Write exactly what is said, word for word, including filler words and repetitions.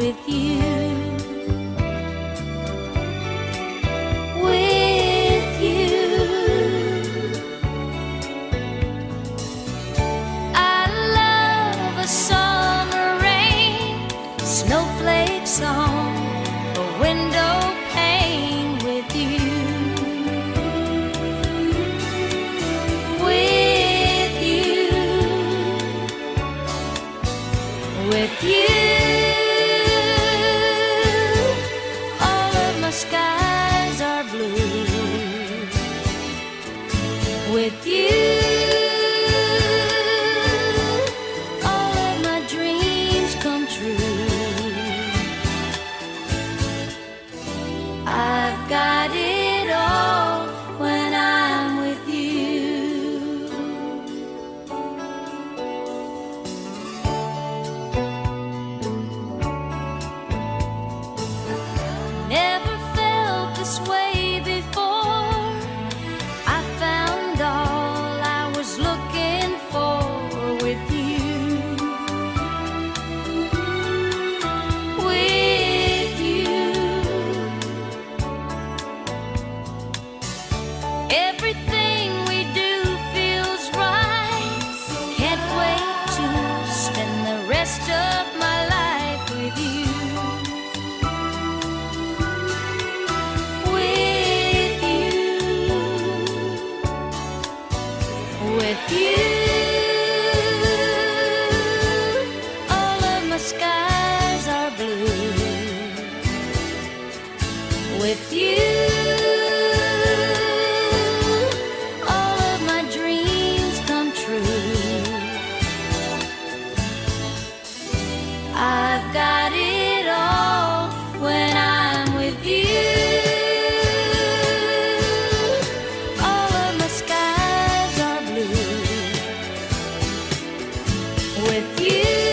with you. With you, I love a summer rain, snowflakes on a window pane with you. With you, with you, all of my skies are blue. With you, all of my dreams come true. I've got it all when I'm with you. Never felt this way before. I found all I was looking for with you. With you, everything we do feels right. Can't wait to spend the rest of my life with you. With you, with you, all of my skies are blue. With you, all of my dreams come true. I've got it all when I'm with you. All of my skies are blue. With you.